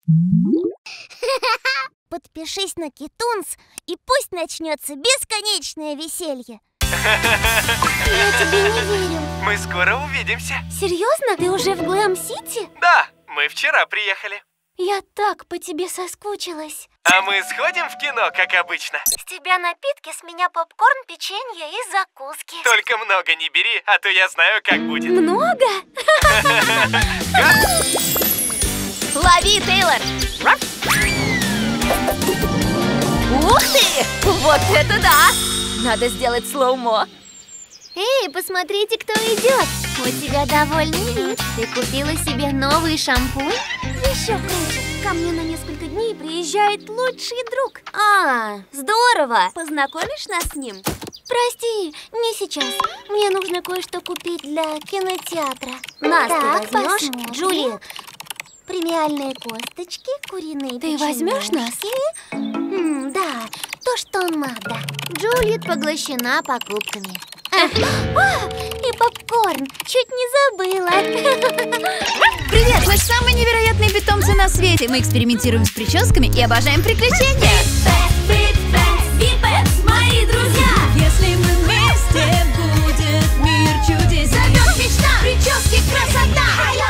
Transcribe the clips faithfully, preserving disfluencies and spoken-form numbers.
Подпишись на Китунс, и пусть начнется бесконечное веселье. Я тебе не верю. Мы скоро увидимся. Серьезно? Ты уже в Глэм-Сити? Да, мы вчера приехали. Я так по тебе соскучилась. А мы сходим в кино, как обычно. С тебя напитки, с меня попкорн, печенье и закуски. Только много не бери, а то я знаю, как будет. Много? Лови, Тейлор! Ух ты! Вот это да! Надо сделать слоумо. Эй, посмотрите, кто идет. У тебя довольный вид. Ты купила себе новый шампунь? Еще круче. Ко мне на несколько дней приезжает лучший друг. А, здорово! Познакомишь нас с ним? Прости, не сейчас. Мне нужно кое-что купить для кинотеатра. Нас Так, ты возьмешь, посмотрим. Джулиет? Премиальные косточки, куриные Ты возьмешь нас? М, да, то, что надо. Джулиет поглощена покупками. А, и попкорн. Чуть не забыла. Привет, мы самые невероятные питомцы на свете. Мы экспериментируем с прическами и обожаем приключения. Мои друзья! Если мы вместе, будет мир чудес. Зовет мечта! Прически красота!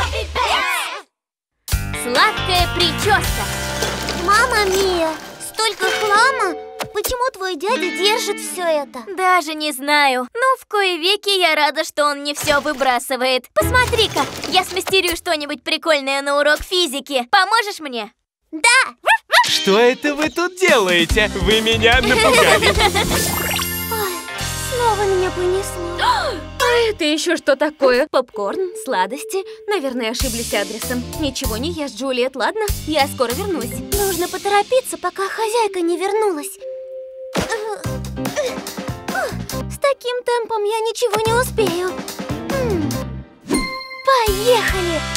Сладкая прическа. Мама Мия, столько хлама. Почему твой дядя держит все это? Даже не знаю. Ну, в кои веки я рада, что он не все выбрасывает. Посмотри-ка, я смастерю что-нибудь прикольное на урок физики. Поможешь мне? Да! Что это вы тут делаете? Вы меня напугали. Ой, снова меня понесло. А это еще что такое? Попкорн, сладости. Наверное, ошиблись адресом. Ничего не ешь, Джулиет, ладно? Я скоро вернусь. Нужно поторопиться, пока хозяйка не вернулась. С таким темпом я ничего не успею. М. Поехали!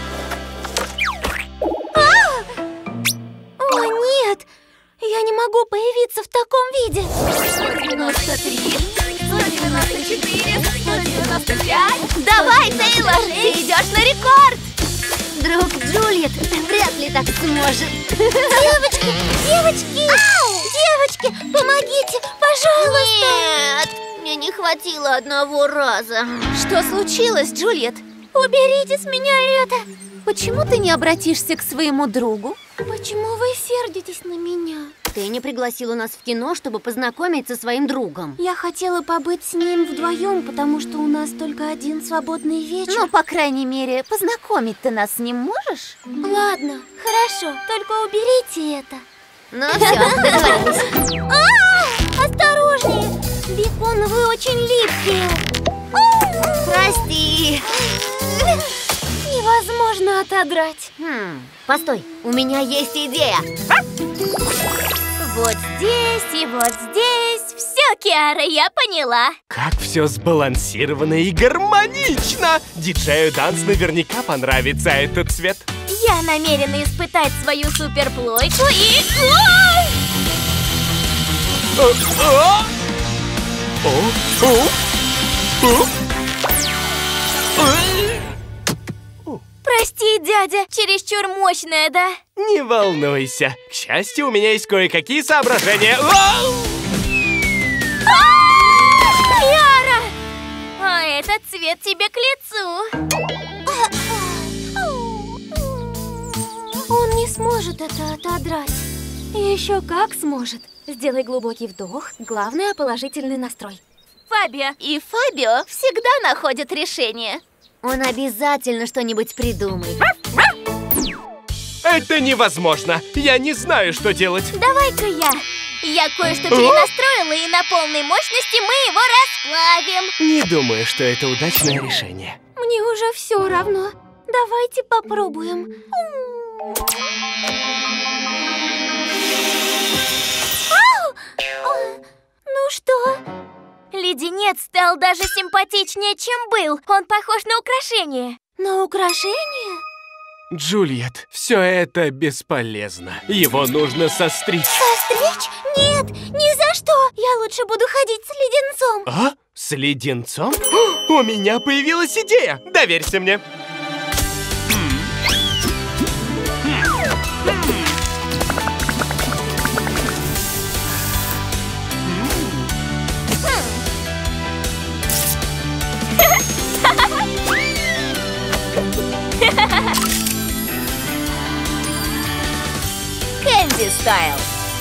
А! О, нет! Я не могу появиться в таком виде. сто девяносто три, сто девяносто четыре, сто девяносто пять. Давай, Тейлор, ты идешь на рекорд! Друг Джулиет вряд ли так сможет. Девочки, девочки! Ау! Девочки, помогите, пожалуйста! Нет, мне не хватило одного раза. Что случилось, Джулиет? Уберите с меня это! Почему ты не обратишься к своему другу? Почему вы сердитесь на меня? Ты не пригласила нас в кино, чтобы познакомиться со своим другом. Я хотела побыть с ним вдвоем, потому что у нас только один свободный вечер. Ну, по крайней мере, познакомить ты нас с ним можешь? Ладно, хорошо, только уберите это. Ну все, договорились. А, осторожнее! Бекон, вы очень липкие. Прости. Невозможно отодрать. Хм, постой, у меня есть идея. Вот здесь и вот здесь. Все, Киара, я поняла. Как все сбалансировано и гармонично! Диджею Данс наверняка понравится этот цвет. Я намерена испытать свою суперплойку и... О, о! О, о, о. Прости, дядя, чересчур мощная, да? Не волнуйся. К счастью, у меня есть кое-какие соображения. О! Киара! А этот цвет тебе к лицу. Он не сможет это отодрать. Еще как сможет. Сделай глубокий вдох. Главное, положительный настрой. Фабио. И Фабио всегда находят решение. Он обязательно что-нибудь придумает. Это невозможно. Я не знаю, что делать. Давай-ка я. Я кое-что перенастроила, и на полной мощности мы его расплавим. Не думаю, что это удачное решение. Мне уже все равно. Давайте попробуем. Ау! А, ну что? Леденец стал даже симпатичнее, чем был. Он похож на украшение. На украшение? Джульет, все это бесполезно. Его нужно состричь. Состричь? Нет, ни за что. Я лучше буду ходить с леденцом. А? С леденцом? У меня появилась идея. Доверься мне. Джуди стайл.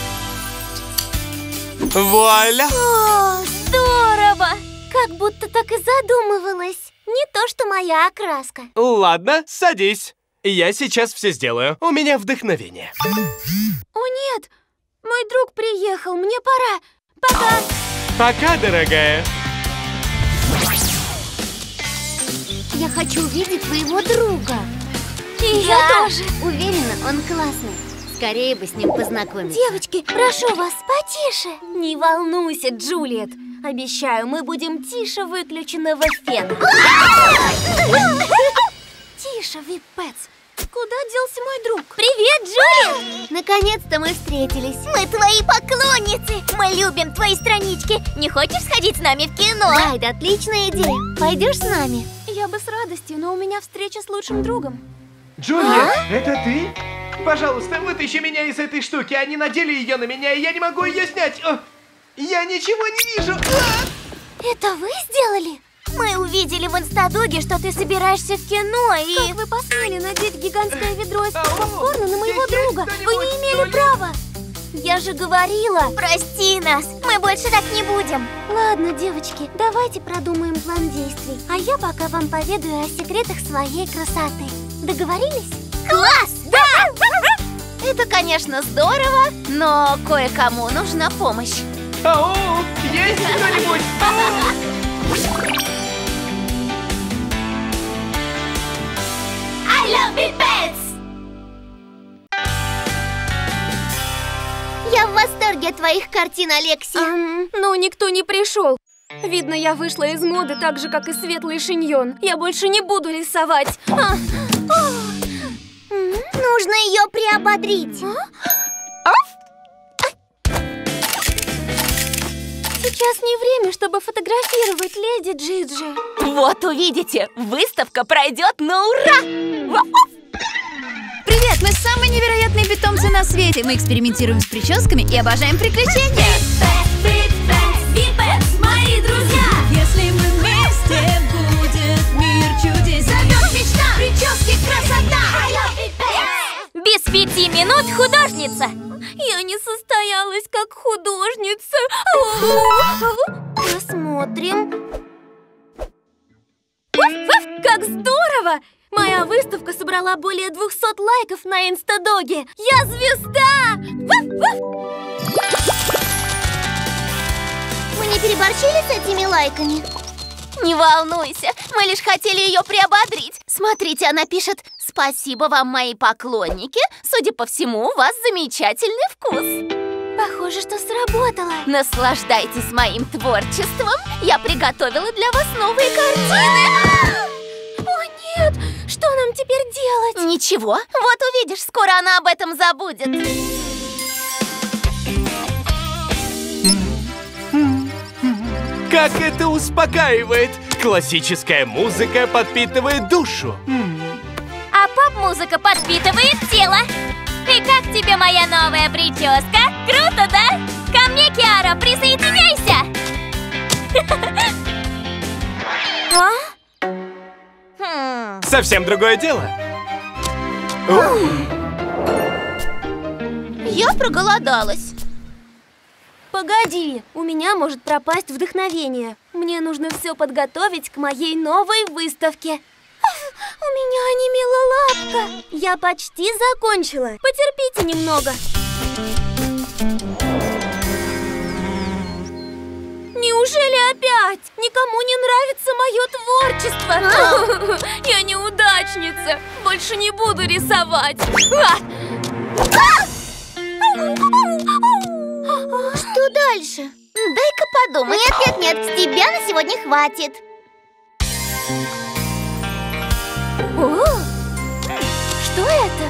Вуаля! О, здорово! Как будто так и задумывалась. Не то, что моя окраска. Ладно, садись. Я сейчас все сделаю. У меня вдохновение. О, нет! Мой друг приехал, мне пора. Пока! Пока, дорогая. Я хочу увидеть твоего друга. И Да. я тоже. Уверена, он классный. Скорее бы с ним познакомиться. Девочки, прошу вас, потише. Не волнуйся, Джулиет. Обещаю, мы будем тише выключенного фена. Тише, Вип-Пэтс. Куда делся мой друг? Привет, Джулиет! Наконец-то мы встретились. Мы твои поклонницы. Мы любим твои странички. Не хочешь сходить с нами в кино? Райд, отличная идея. Пойдешь с нами? Я бы с радостью, но у меня встреча с лучшим другом. Джулия, это ты? Пожалуйста, вытащи меня из этой штуки. Они надели ее на меня, и я не могу ее снять. О, я ничего не вижу. А! Это вы сделали? Мы увидели в инстадоге, что ты собираешься в кино, и... Как вы посмели надеть гигантское ведро из попкорна на моего друга? Вы не имели права! Я же говорила! Прости нас! Мы больше так не будем! Ладно, девочки, давайте продумаем план действий. А я пока вам поведаю о секретах своей красоты. Договорились? Класс! Да! Это, конечно, здорово, но кое-кому нужна помощь. Ау, есть кто-нибудь? I love it, pets! Я в восторге от твоих картин, Алексия. Эм, ну, никто не пришел. Видно, я вышла из моды так же, как и светлый шиньон. Я больше не буду рисовать. А, Нужно ее приободрить. сейчас не время, чтобы фотографировать леди Джиджи. Вот увидите, выставка пройдет на ура! Привет, мы самые невероятные питомцы на свете. Мы экспериментируем с прическами и обожаем приключения. Мои друзья! Если мы вместе, будет мир чудес. Зовет мечта! Прически красота! Без пяти минут художница! Я не состоялась как художница. Посмотрим. Как здорово! Моя выставка собрала более двухсот лайков на Инстадоге. Я звезда! Мы не переборщили с этими лайками? Не волнуйся, мы лишь хотели ее приободрить. Смотрите, она пишет: спасибо вам, мои поклонники. Судя по всему, у вас замечательный вкус. Похоже, что сработало. Наслаждайтесь моим творчеством. Я приготовила для вас новые картины. О нет, что нам теперь делать? Ничего, вот увидишь, скоро она об этом забудет. Как это успокаивает! Классическая музыка подпитывает душу. А поп-музыка подпитывает тело. И как тебе моя новая прическа? Круто, да? Ко мне, Киара, присоединяйся! А? Хм. Совсем другое дело. Я проголодалась. Погоди, у меня может пропасть вдохновение. Мне нужно все подготовить к моей новой выставке. У меня онемела лапка. Я почти закончила. Потерпите немного. Неужели опять? Никому не нравится мое творчество. Я неудачница. Больше не буду рисовать. Что дальше? Дай-ка подумать. Нет, нет, нет, с тебя на сегодня хватит. О, что это?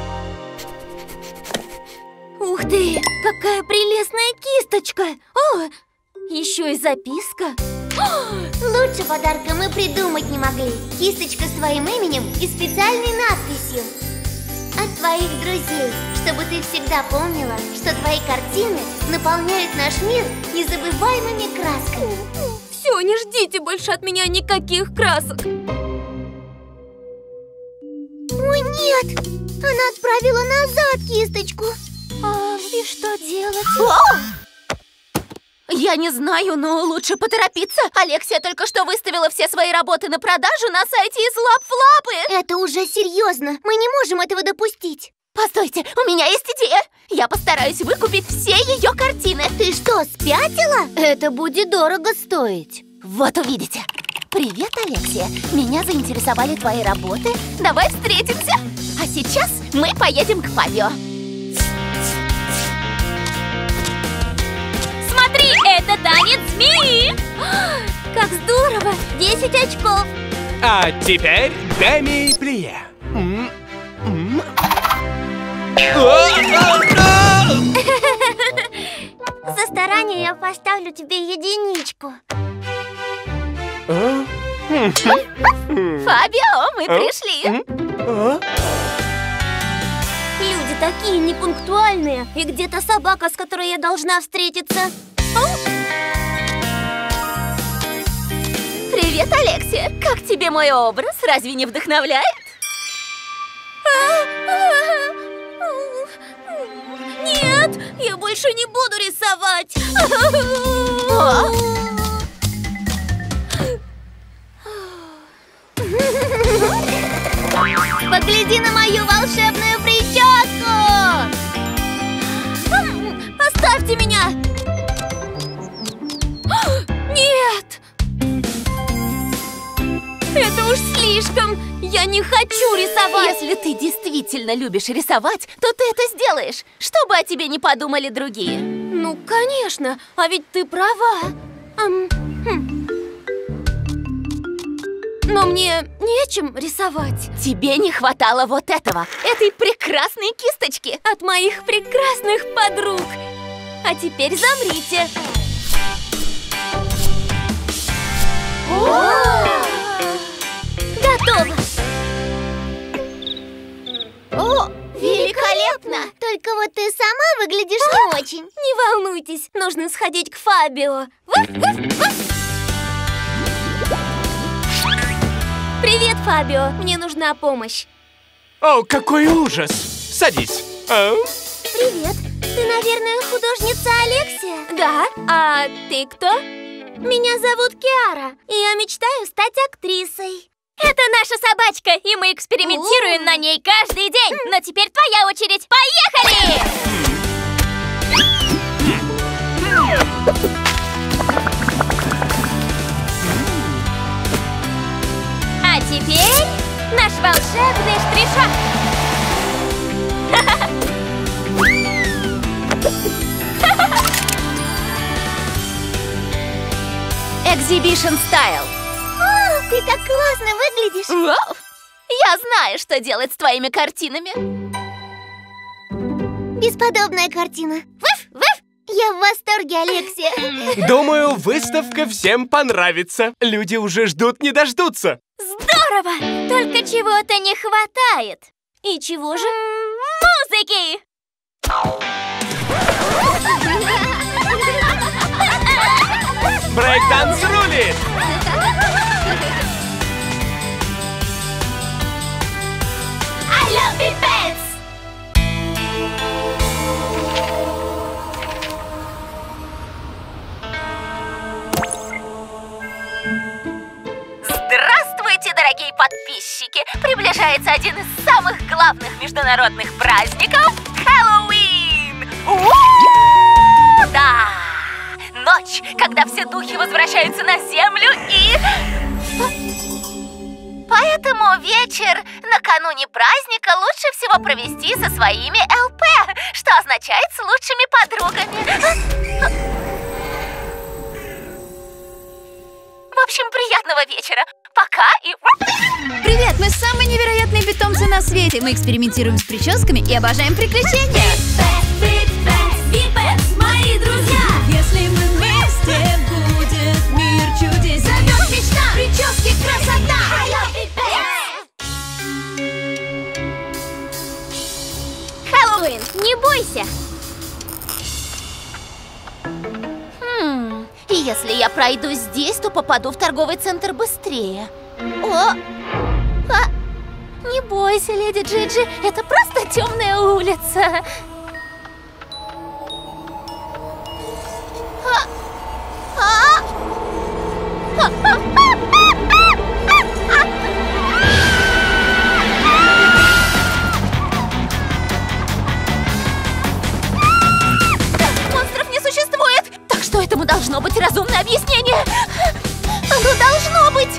Ух ты, какая прелестная кисточка! О, еще и записка. Лучше подарка мы придумать не могли. Кисточка с твоим именем и специальной надписью. От твоих друзей, чтобы ты всегда помнила, что твои картины наполняют наш мир незабываемыми красками. Все, не ждите больше от меня никаких красок. Ой, нет! Она отправила назад кисточку. А, и что делать? Я не знаю, но лучше поторопиться. Алексия только что выставила все свои работы на продажу на сайте из Лап в Лапы. Это уже серьезно. Мы не можем этого допустить. Постойте, у меня есть идея. Я постараюсь выкупить все ее картины. Ты что, спятила? Это будет дорого стоить. Вот увидите. Привет, Алексия. Меня заинтересовали твои работы. Давай встретимся. А сейчас мы поедем к Фабио. Смотри, это танец змеи! Как здорово! десять очков! А теперь Деми Плие. За старание я поставлю тебе единичку. Фабио, мы пришли. Люди такие непунктуальные. И где-то собака, с которой я должна встретиться. Привет, Алексия. Как тебе мой образ? Разве не вдохновляет? Нет, я больше не буду рисовать. Погляди на мою волшебную прическу! Оставьте меня! Нет! Это уж слишком! Я не хочу рисовать! Если ты действительно любишь рисовать, то ты это сделаешь, чтобы о тебе не подумали другие. Ну, конечно, а ведь ты права. Ам, хм. Но мне нечем рисовать. Тебе не хватало вот этого, этой прекрасной кисточки. От моих прекрасных подруг. А теперь замрите. Готово. О, великолепно! Только вот ты сама выглядишь не очень. Не волнуйтесь, нужно сходить к Фабио. Вуф, вуф, вуф. Привет, Фабио. Мне нужна помощь. О, какой ужас! Садись. А? Привет. Ты, наверное, художница Алексия? Да. А ты кто? Меня зовут Киара, и я мечтаю стать актрисой. Это наша собачка, и мы экспериментируем на ней каждый день. Но теперь твоя очередь. Поехали! А теперь наш волшебный штришок. Exhibition Style. О, ты так классно выглядишь. Вау! Я знаю, что делать с твоими картинами. Бесподобная картина. Вуф, вуф. Я в восторге, Алексия. Думаю, выставка всем понравится. Люди уже ждут не дождутся. Здорово! Только чего-то не хватает. И чего же? Музыки! Брейк-данс рулит! I love big bands! Здравствуйте, дорогие подписчики! Приближается один из самых главных международных праздников – Хэллоуин! У-у-у! Да! Ночь, когда все духи возвращаются на землю и... Поэтому вечер накануне праздника лучше всего провести со своими эл пэ, что означает с лучшими подругами. В общем, приятного вечера. Пока и... Привет, мы самые невероятные питомцы на свете. Мы экспериментируем с прическами и обожаем приключения. Мои друзья! Если мы вместе, будет мир чудес. Зовет мечта, прически, красота! I love it, Хэллоуин, не бойся! Хм, если я пройду здесь, то попаду в торговый центр быстрее. О! А! Не бойся, леди Джиджи, это просто темная улица. Этому должно быть разумное объяснение. Оно должно быть.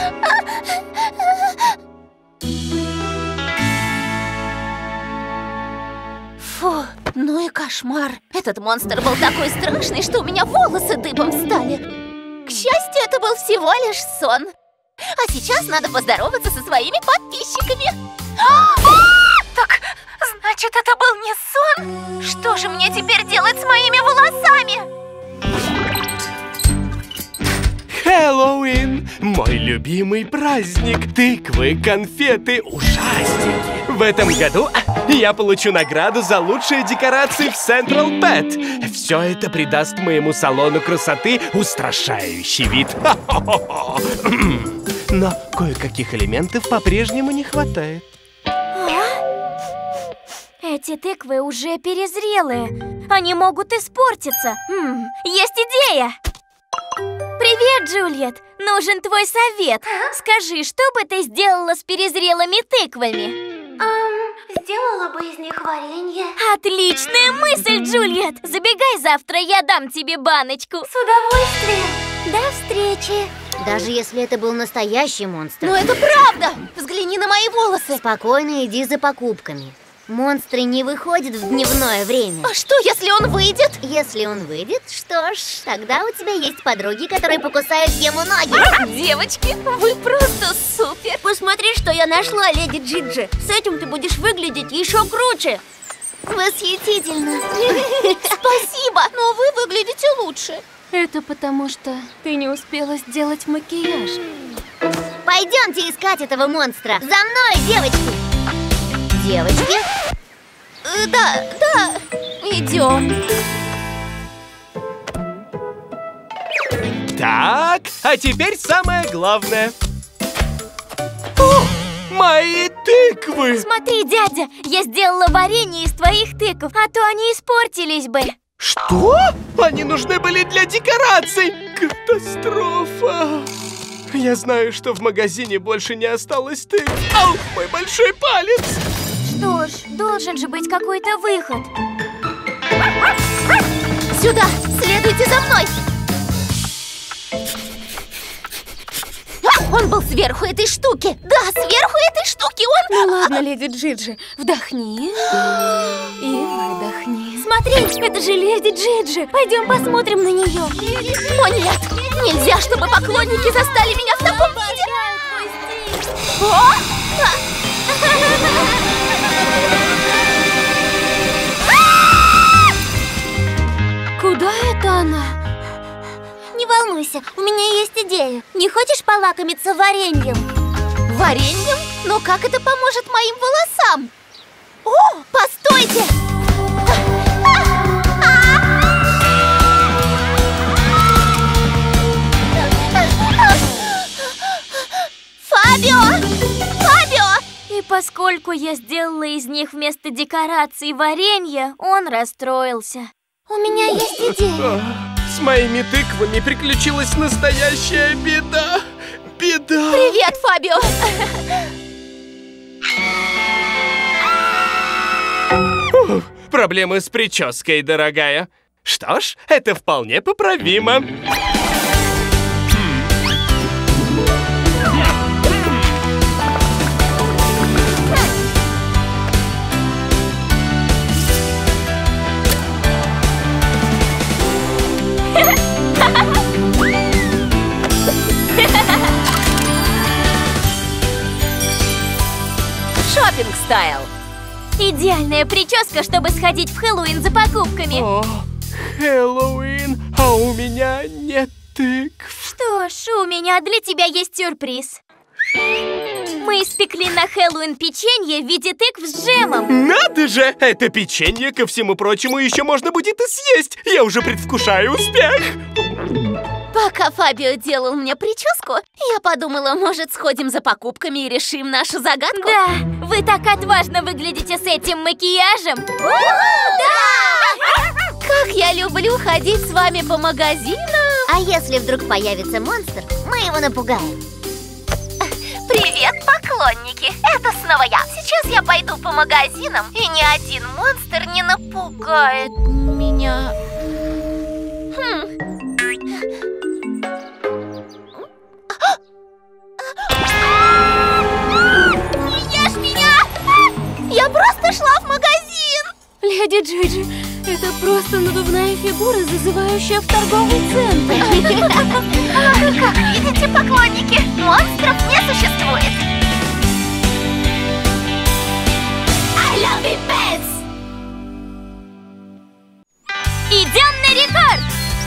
Фу, ну и кошмар. Этот монстр был такой страшный, что у меня волосы дыбом встали. К счастью, это был всего лишь сон. А сейчас надо поздороваться со своими подписчиками. Так, значит, это был не сон? Что же мне теперь делать с моими волосами? Хэллоуин! Мой любимый праздник! Тыквы, конфеты, ужастики! В этом году я получу награду за лучшие декорации в Central Pet. Все это придаст моему салону красоты устрашающий вид. Но кое-каких элементов по-прежнему не хватает. Эти тыквы уже перезрелые. Они могут испортиться. Хм, есть идея! Привет, Джульет! Нужен твой совет. Скажи, что бы ты сделала с перезрелыми тыквами? Эм, сделала бы из них варенье. Отличная мысль, Джульет! Забегай завтра, я дам тебе баночку. С удовольствием. До встречи. Даже если это был настоящий монстр. Но это правда! Взгляни на мои волосы. Спокойно иди за покупками. Монстры не выходят в дневное время. А что, если он выйдет? Если он выйдет, что ж, тогда у тебя есть подруги, которые покусают ему ноги. Девочки, вы просто супер! Посмотри, что я нашла, леди Джиджи. С этим ты будешь выглядеть еще круче. Восхитительно. Спасибо, но вы выглядите лучше. Это потому, что ты не успела сделать макияж. Пойдемте искать этого монстра. За мной, девочки. Девочки? Э, да, да, идем. Так, а теперь самое главное. О, мои тыквы! Смотри, дядя, я сделала варенье из твоих тыкв, а то они испортились бы. Что? Они нужны были для декораций! Катастрофа! Я знаю, что в магазине больше не осталось тыкв. Ау, мой большой палец! Что ж, должен же быть какой-то выход. Сюда! Следуйте за мной! А, он был сверху этой штуки! Да, сверху этой штуки он... Ну ладно, леди Джиджи, вдохни и выдохни. Смотри, это же леди Джиджи! Пойдем посмотрим на нее. О нет! Нельзя, чтобы поклонники застали меня в таком виде! О! Куда это она? Не волнуйся, у меня есть идея. Не хочешь полакомиться вареньем? Вареньем? Но как это поможет моим волосам? О, постойте! Фабио! Фабио! И поскольку я сделала из них вместо декораций варенье, он расстроился. У меня есть идея. С моими тыквами приключилась настоящая беда. Беда. Привет, Фабио. Ух, проблемы с прической, дорогая. Что ж, это вполне поправимо. Шоппинг стайл. Идеальная прическа, чтобы сходить в Хэллоуин за покупками. О, Хэллоуин, а у меня нет тыкв. Что ж, у меня для тебя есть сюрприз. Мы испекли на Хэллоуин печенье в виде тыкв с джемом. Надо же! Это печенье, ко всему прочему, еще можно будет и съесть. Я уже предвкушаю успех. Пока Фабио делал мне прическу, я подумала, может, сходим за покупками и решим нашу загадку? Да, вы так отважно выглядите с этим макияжем. Да! Как я люблю ходить с вами по магазинам. А если вдруг появится монстр, мы его напугаем. Привет, поклонники! Это снова я. Сейчас я пойду по магазинам, и ни один монстр не напугает меня. Хм, Леди Джиджи, это просто надувная фигура, зазывающая в торговый центр. Как видите, поклонники, монстров не существует. I love it, pets! Идем на рекорд!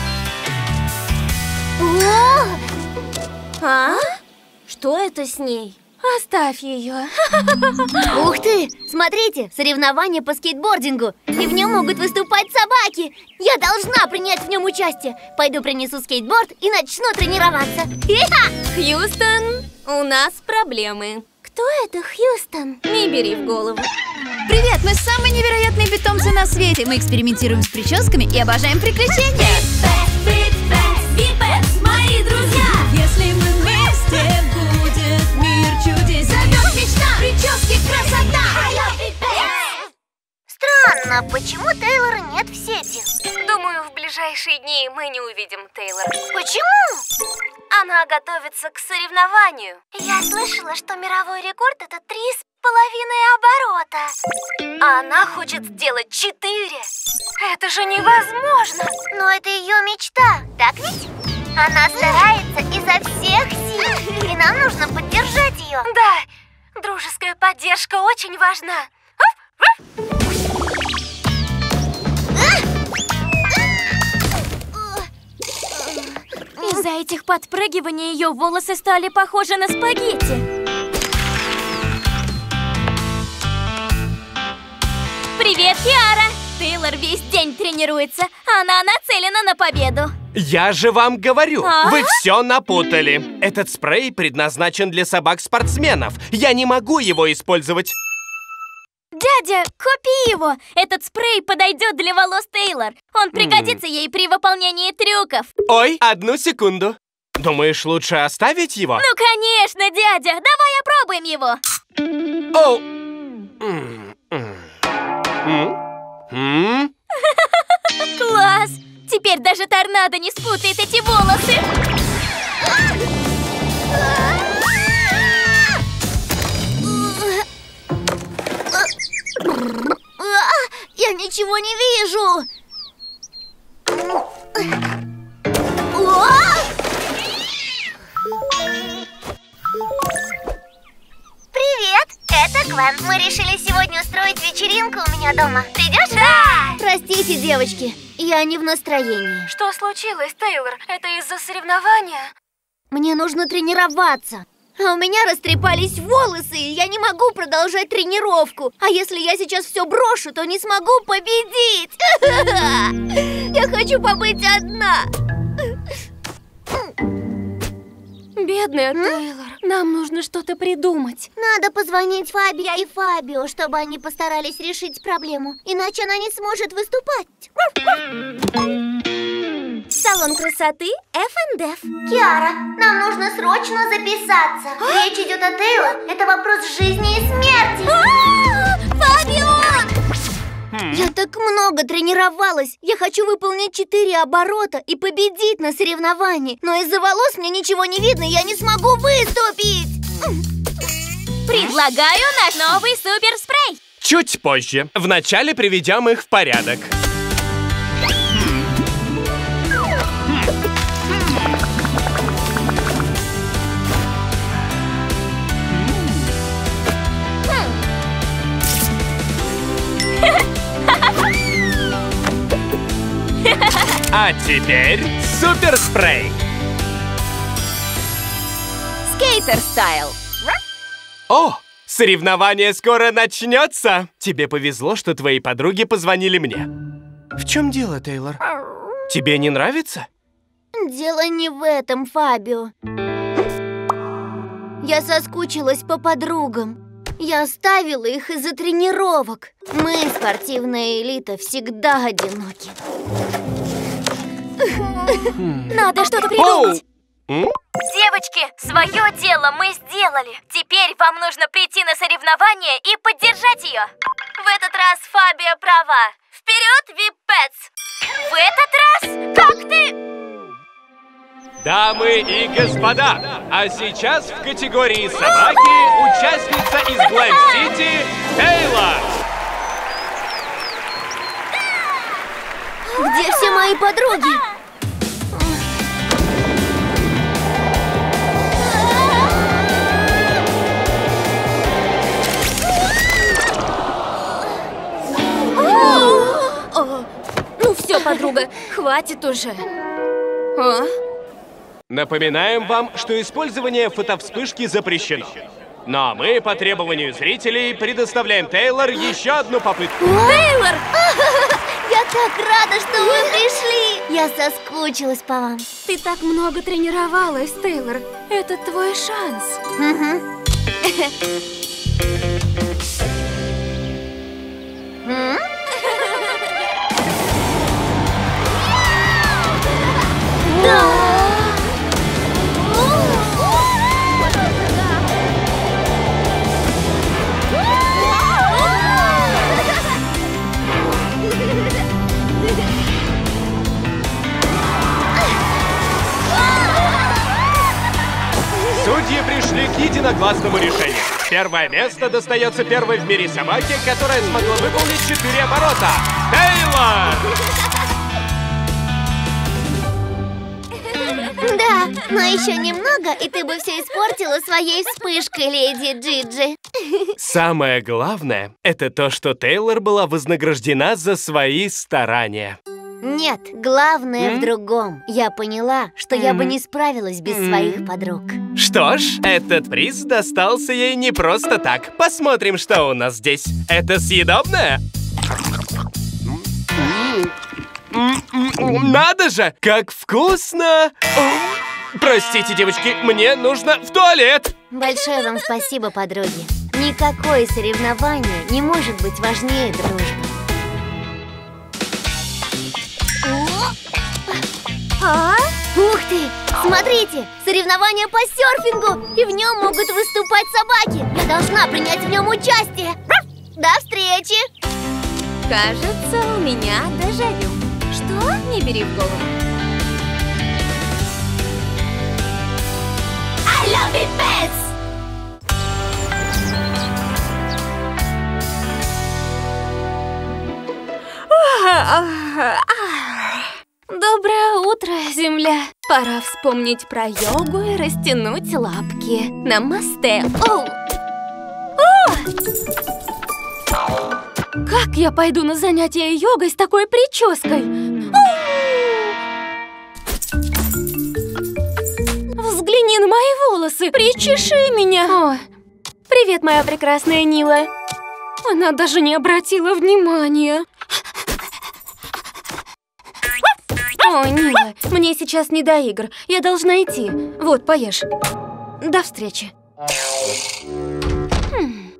О! А? Что это с ней? Оставь ее. Ух ты! Смотрите, соревнования по скейтбордингу. И в нем могут выступать собаки. Я должна принять в нем участие. Пойду принесу скейтборд и начну тренироваться. Хьюстон, у нас проблемы. Кто это Хьюстон? Не бери в голову. Привет, мы самые невероятные питомцы на свете. Мы экспериментируем с прическами и обожаем приключения. Мои друзья! Если мы вместе, будет мир чудес. Зовет мечта, прически, красота! Странно, почему Тейлора нет в сети? Думаю, в ближайшие дни мы не увидим Тейлор. Почему? Она готовится к соревнованию. Я слышала, что мировой рекорд это три с половиной оборота. А она хочет сделать четыре. Это же невозможно. Но это ее мечта, так ведь? Она старается изо всех сил, и нам нужно поддержать ее. Да, дружеская поддержка очень важна. Из-за этих подпрыгиваний ее волосы стали похожи на спагетти. Привет, Киара! Тейлор весь день тренируется. Она нацелена на победу. Я же вам говорю, А? вы все напутали. Этот спрей предназначен для собак-спортсменов. Я не могу его использовать. Дядя, купи его! Этот спрей подойдет для волос Тейлор. Он пригодится ей при выполнении трюков. Ой, одну секунду. Думаешь, лучше оставить его? Ну, конечно, дядя! Давай опробуем его! Оу. М, м. М? М? Класс! Теперь даже торнадо не спутает эти волосы! Я ничего не вижу. Привет, это Гвен. Мы решили сегодня устроить вечеринку у меня дома. Придешь? Да! Простите, девочки, я не в настроении. Что случилось, Тейлор? Это из-за соревнования? Мне нужно тренироваться. А у меня растрепались волосы, и я не могу продолжать тренировку. А если я сейчас все брошу, то не смогу победить. Я хочу побыть одна. Бедная Тейлор, нам нужно что-то придумать. Надо позвонить Фабио и Фабио, чтобы они постарались решить проблему. Иначе она не сможет выступать. Салон красоты эф энд эф. Киара, нам нужно срочно записаться. Речь идет о Тейлор. Это вопрос жизни и смерти. Фабио! Я так много тренировалась. Я хочу выполнить четыре оборота и победить на соревновании. Но из-за волос мне ничего не видно, и я не смогу выступить. Предлагаю наш новый суперспрей. Чуть позже. Вначале приведем их в порядок. А теперь суперспрей. Скейтер стайл. О, соревнование скоро начнется. Тебе повезло, что твои подруги позвонили мне. В чем дело, Тейлор? Тебе не нравится? Дело не в этом, Фабио. Я соскучилась по подругам. Я оставила их из-за тренировок. Мы, спортивная элита, всегда одиноки. Надо что-то придумать. М? Девочки, свое дело мы сделали. Теперь вам нужно прийти на соревнование и поддержать ее. В этот раз Фабио права. Вперед, ви-пэтс! В этот раз, как ты... Дамы и господа, а сейчас в категории собаки участница из Глэм-Сити Тейлор. Где все мои подруги? Ну все, подруга, хватит уже. А? Напоминаем вам, что использование фотовспышки запрещено. Но мы, по требованию зрителей, предоставляем Тейлор еще одну попытку. Тейлор! Я так рада, что вы пришли! Я соскучилась по вам. Ты так много тренировалась, Тейлор. Это твой шанс. Угу. Судьи пришли к единогласному решению. Первое место достается первой в мире собаке, которая смогла выполнить четыре оборота. Тейлор! Да, но еще немного, и ты бы все испортила своей вспышкой, леди Джиджи. Самое главное, это то, что Тейлор была вознаграждена за свои старания. Нет, главное М? в другом. Я поняла, что я бы не справилась без М. своих подруг. Что ж, этот приз достался ей не просто так. Посмотрим, что у нас здесь. Это съедобное? Надо же, как вкусно! О, простите, девочки, мне нужно в туалет. Большое вам спасибо, подруги. Никакое соревнование не может быть важнее дружбы. А? Ух ты! Смотрите! Соревнование по серфингу! И в нем могут выступать собаки! Я должна принять в нем участие! До встречи! Кажется, у меня дежавю. Что? Не бери в голову. I love it, pets! Доброе утро, Земля. Пора вспомнить про йогу и растянуть лапки. Намасте. Оу. О! Как я пойду на занятия йогой с такой прической? Взгляни на мои волосы, причеши меня. О, привет, моя прекрасная Нила. Она даже не обратила внимания. О, Нила, мне сейчас не до игр. Я должна идти. Вот, поешь. До встречи. Хм.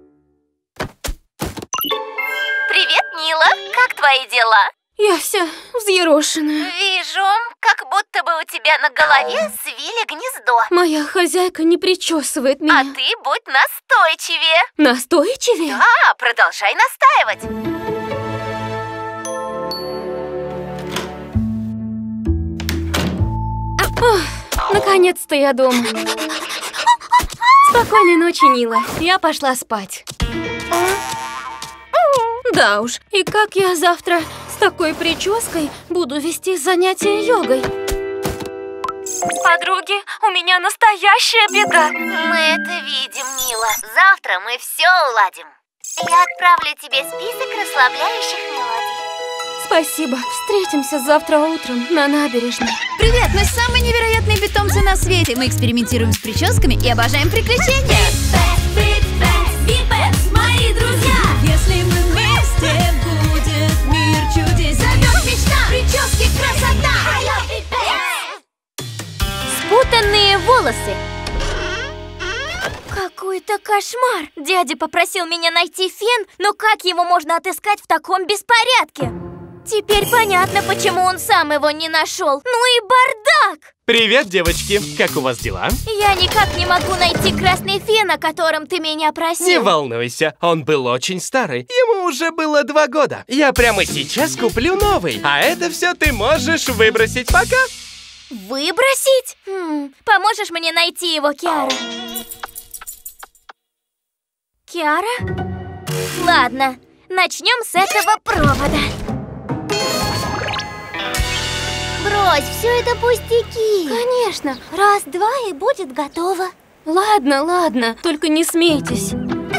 Привет, Нила. Как твои дела? Я вся взъерошенная. Вижу, как будто бы у тебя на голове свили гнездо. Моя хозяйка не причесывает меня. А ты будь настойчивее. Настойчивее? Да, продолжай настаивать. Ох, наконец-то я дома. Спокойной ночи, Нила. Я пошла спать. Да уж, и как я завтра с такой прической буду вести занятия йогой? Подруги, у меня настоящая беда. Мы это видим, Нила. Завтра мы все уладим. Я отправлю тебе список расслабляющих мелодий. Спасибо. Встретимся завтра утром на набережной. Привет, мы самые невероятные питомцы на свете. Мы экспериментируем с прическами и обожаем приключения. Мои друзья! Если мы вместе, будет мир чудес. Зовет мечта, прически, красота. I love it, pets. Спутанные волосы. Какой-то кошмар. Дядя попросил меня найти фен, но как его можно отыскать в таком беспорядке? Теперь понятно, почему он сам его не нашел. Ну и бардак! Привет, девочки. Как у вас дела? Я никак не могу найти красный фен, о котором ты меня просил. Не волнуйся, он был очень старый. Ему уже было два года. Я прямо сейчас куплю новый. А это все ты можешь выбросить пока. Выбросить? Хм, поможешь мне найти его, Киара? Киара? Ладно, начнем с этого провода. брось, все это пустяки. Конечно, раз-два и будет готово. Ладно, ладно, только не смейтесь.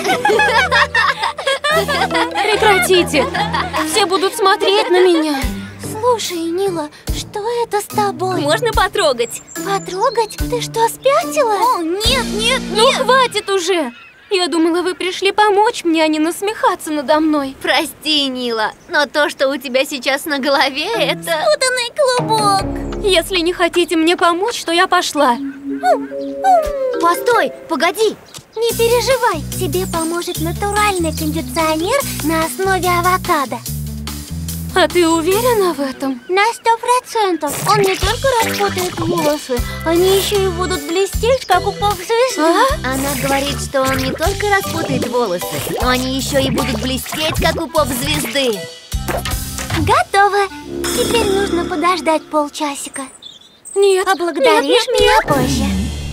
Прекратите! Все будут смотреть на меня. Слушай, Нила, что это с тобой? Можно потрогать? Потрогать? Ты что, спятила? О, нет, нет, Ну, нет! хватит уже! Я думала, вы пришли помочь мне, а не насмехаться надо мной. Прости, Нила, но то, что у тебя сейчас на голове, это... Спутанный клубок. Если не хотите мне помочь, то я пошла. Постой, погоди. Не переживай, тебе поможет натуральный кондиционер на основе авокадо. А ты уверена в этом? На сто процентов. Он не только распутает волосы, они еще и будут блестеть, как у поп-звезды. А? Она говорит, что он не только распутает волосы, но они еще и будут блестеть, как у поп-звезды. Готово. Теперь нужно подождать полчасика. Нет, Поблагодаришь нет, нет, меня нет. позже.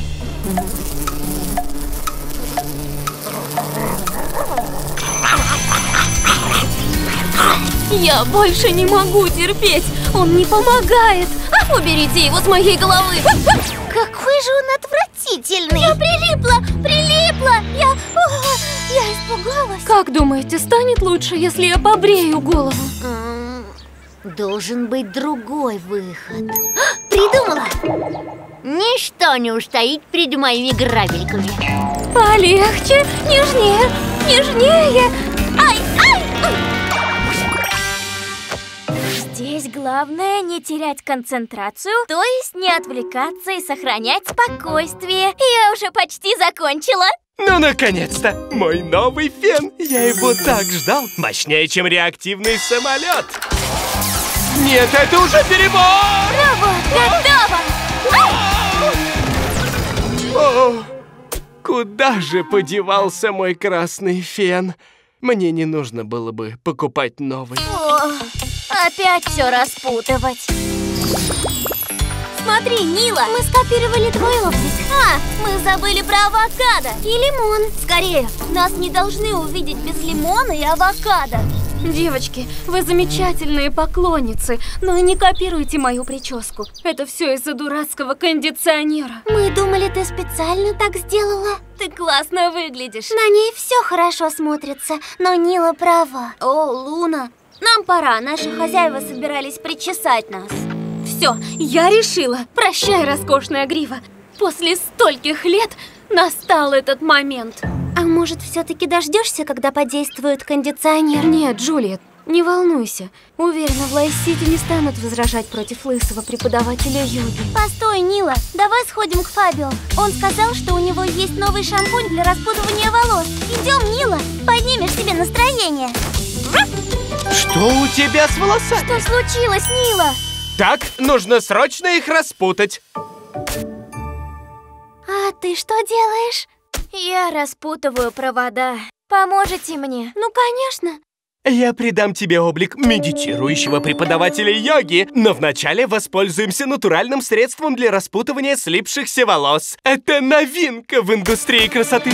Я больше не могу терпеть. Он не помогает. А, уберите его с моей головы. Какой же он отвратительный. Я прилипла, прилипла. Я, о, я испугалась. Как думаете, станет лучше, если я побрею голову? М, Должен быть другой выход. А, придумала! Ничто не устоит перед моими грабельками. Полегче, нежнее, нежнее. Ай, ай! Здесь главное не терять концентрацию, то есть не отвлекаться и сохранять спокойствие. Я уже почти закончила. Ну, наконец-то! Мой новый фен! Я его так ждал! Мощнее, чем реактивный самолет! Нет, это уже перебор! Браво, готово! О, куда же подевался мой красный фен? Мне не нужно было бы покупать новый. О, опять все распутывать. Смотри, Нила, мы скопировали твой облик. А, мы забыли про авокадо и лимон. Скорее, нас не должны увидеть без лимона и авокадо. Девочки, вы замечательные поклонницы, но не копируйте мою прическу. Это все из-за дурацкого кондиционера. Мы думали, ты специально так сделала. Ты классно выглядишь. На ней все хорошо смотрится, но Нила права. О, Луна, нам пора, наши хозяева собирались причесать нас. Все, я решила. Прощай, роскошная грива. После стольких лет настал этот момент. А может, все-таки дождешься, когда подействует кондиционер? Нет, Джулиет, не волнуйся. Уверена, в Лайс-Сити не станут возражать против лысого преподавателя йоги. Постой, Нила, давай сходим к Фабио. Он сказал, что у него есть новый шампунь для распутывания волос. Идем, Нила, поднимешь себе настроение. Что у тебя с волосами? Что случилось, Нила? Так, нужно срочно их распутать. А ты что делаешь? Я распутываю провода. Поможете мне? Ну, конечно. Я придам тебе облик медитирующего преподавателя йоги, но вначале воспользуемся натуральным средством для распутывания слипшихся волос. Это новинка в индустрии красоты.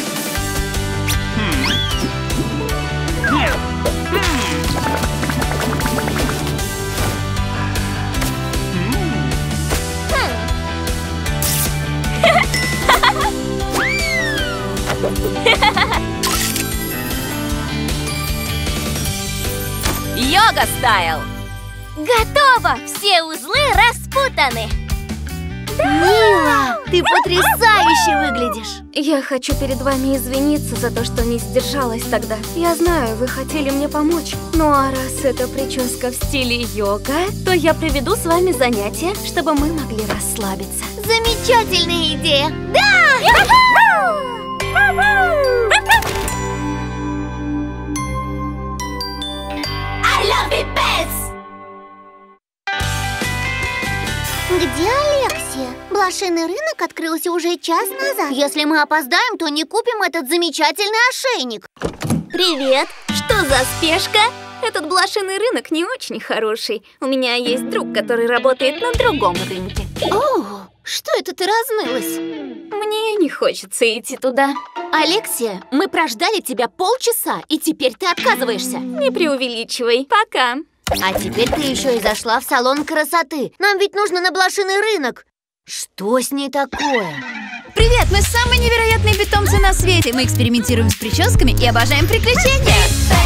Йога-стайл! Готово! Все узлы распутаны. Нила, ты потрясающе выглядишь! Я хочу перед вами извиниться за то, что не сдержалась тогда. Я знаю, вы хотели мне помочь. Ну а раз это прическа в стиле йога, то я проведу с вами занятия, чтобы мы могли расслабиться. Замечательная идея. I love it best! Где Алексия? Блошиный рынок открылся уже час назад. Если мы опоздаем, то не купим этот замечательный ошейник. Привет! Что за спешка? Этот блошиный рынок не очень хороший. У меня есть друг, который работает на другом рынке. О, что это ты разнылась? Мне не хочется идти туда. Алексия, мы прождали тебя полчаса, и теперь ты отказываешься. Не преувеличивай. Пока. А теперь ты еще и зашла в салон красоты. Нам ведь нужно на блошиный рынок. Что с ней такое? Привет, мы самые невероятные питомцы на свете. Мы экспериментируем с прическами и обожаем приключения.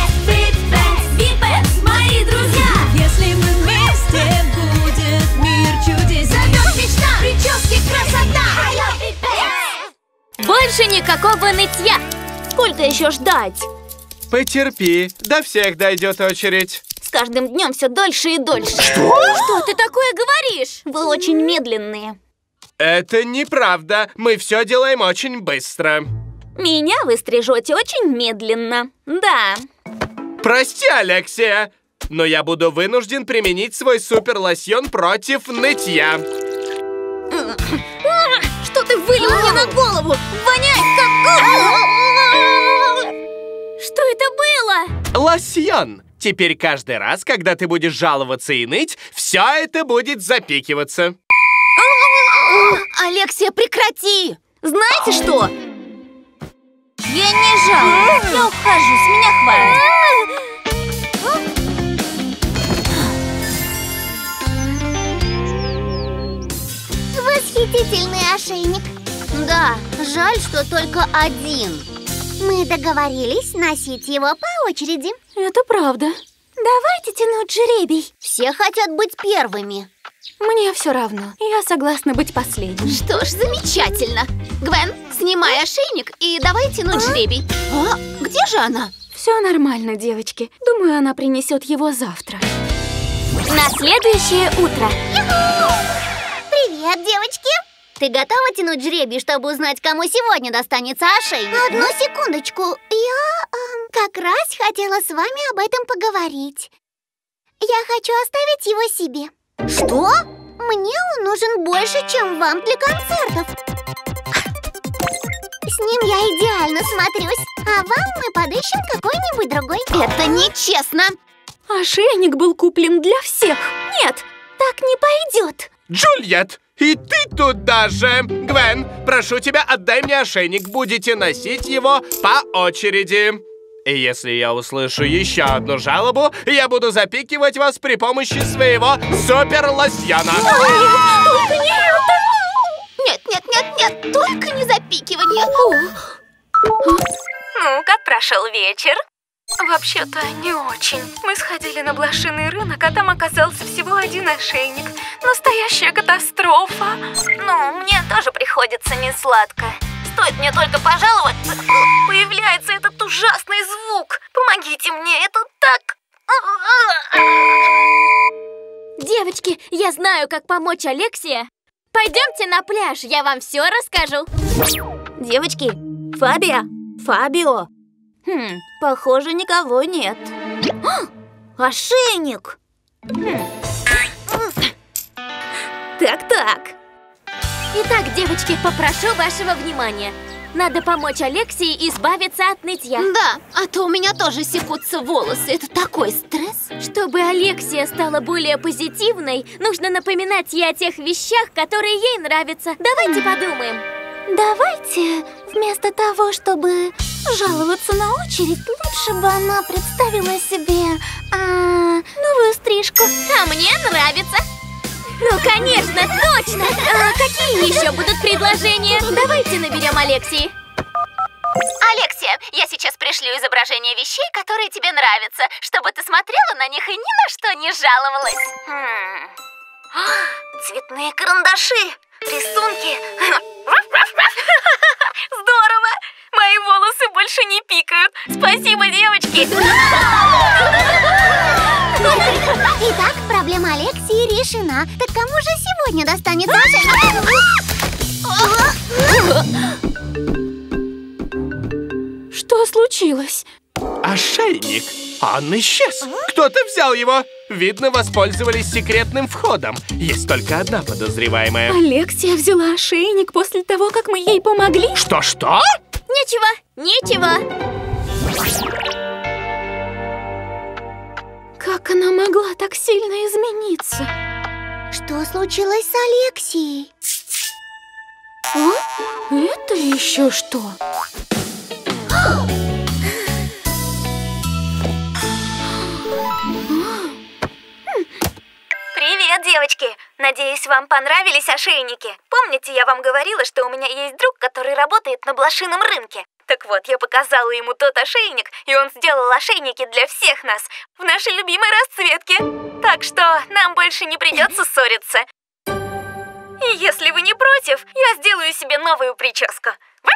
Мои друзья! Если мы вместе, будет мир чудес. Зовет мечта, прически, красота. Больше никакого нытья! Сколько еще ждать? Потерпи, до всех дойдет очередь. С каждым днем все дольше и дольше. Что? Что ты такое говоришь? Вы очень медленные. Это неправда. Мы все делаем очень быстро. Меня вы стрижете очень медленно. Да. Прости, Алексия, но я буду вынужден применить свой суперлосьон против нытья. Что ты вылил мне на голову? Воняет как... Что это было? Лосьон. Теперь каждый раз, когда ты будешь жаловаться и ныть, все это будет запикиваться. Алексия, прекрати! Знаете что? Я не жалуюсь. Я ухожу, с меня хватит. Восхитительный ошейник. Да, жаль, что только один. Мы договорились носить его по очереди. Это правда. Давайте тянуть жеребий. Все хотят быть первыми. Мне все равно. Я согласна быть последней. Что ж, замечательно. Гвен, снимай ошейник и давай тянуть жребий. А, где же она? Все нормально, девочки. Думаю, она принесет его завтра. На следующее утро. Привет, девочки! Ты готова тянуть жребий, чтобы узнать, кому сегодня достанется ошейник? Одну секундочку. Я э, как раз хотела с вами об этом поговорить. Я хочу оставить его себе. Что? Мне он нужен больше, чем вам для концертов. С ним я идеально смотрюсь. А вам мы подыщем какой-нибудь другой. Это нечестно. Ошейник был куплен для всех. Нет, так не пойдет. Джульет, и ты туда же. Гвен, прошу тебя, отдай мне ошейник. Будете носить его по очереди. И если я услышу еще одну жалобу, я буду запикивать вас при помощи своего суперлосьона. Только не это! Нет, нет, нет, нет, только не запикивание. Ну, как прошел вечер? Вообще-то не очень. Мы сходили на блошиный рынок, а там оказался всего один ошейник. Настоящая катастрофа. Ну, мне тоже приходится несладко. Стоит мне только пожаловаться, появляется этот ужасный звук. Помогите мне, это так... Девочки, я знаю, как помочь Алексии. Пойдемте на пляж, я вам все расскажу. Девочки, Фабио, Фабио. Хм, похоже, никого нет. Ошейник. Так-так. Итак, девочки, попрошу вашего внимания. Надо помочь Алексии избавиться от нытья. Да, а то у меня тоже секутся волосы. Это такой стресс. Чтобы Алексия стала более позитивной, нужно напоминать ей о тех вещах, которые ей нравятся. Давайте подумаем. Давайте, вместо того, чтобы жаловаться на очередь, лучше бы она представила себе а, новую стрижку. А мне нравится. Ну, конечно, точно! А какие еще будут предложения? Давайте наберем Алексии. Алексия, я сейчас пришлю изображение вещей, которые тебе нравятся, чтобы ты смотрела на них и ни на что не жаловалась. Хм. Цветные карандаши, рисунки. Здорово! Мои волосы больше не пикают. Спасибо, девочки! Итак, проблема Алексии решена. Так кому же сегодня достанется ошейник? Что случилось? Ошейник? Он исчез. Кто-то взял его. Видно, воспользовались секретным входом. Есть только одна подозреваемая. Алексия взяла ошейник после того, как мы ей помогли? Что-что? Ничего, ничего. Как она могла так сильно измениться? Что случилось с Алексией? О, это еще что? Привет, девочки! Надеюсь, вам понравились ошейники. Помните, я вам говорила, что у меня есть друг, который работает на блошином рынке? Так вот, я показала ему тот ошейник, и он сделал ошейники для всех нас в нашей любимой расцветке. Так что нам больше не придется ссориться. И если вы не против, я сделаю себе новую прическу.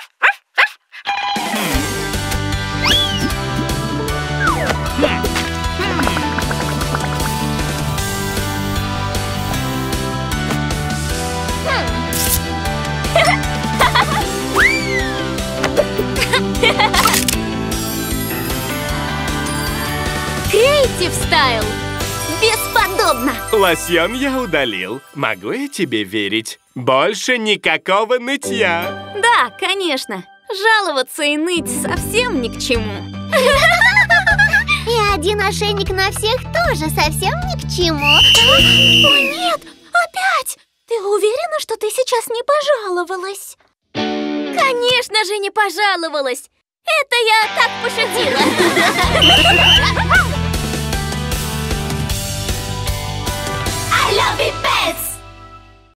Creative Style. Бесподобно! Лосьон я удалил. Могу я тебе верить? Больше никакого нытья. Да, конечно. Жаловаться и ныть совсем ни к чему. И один ошейник на всех тоже совсем ни к чему. О нет, опять! Ты уверена, что ты сейчас не пожаловалась? Конечно же не пожаловалась. Это я так пошутила. I love it,